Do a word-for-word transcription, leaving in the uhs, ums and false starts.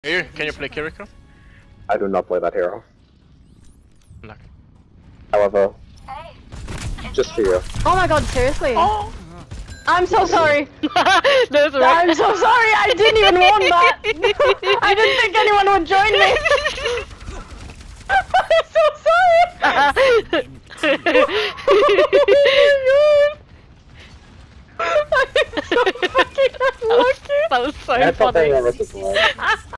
Here, can you play Kiriko? I do not play that hero. No. However, just for you. Oh my god, seriously? Oh. I'm so sorry. That's right. I'm so sorry, I didn't even want that. I didn't think anyone would join me. I'm so sorry. I'm so fucking unlucky. That was so That's funny. something I was just like.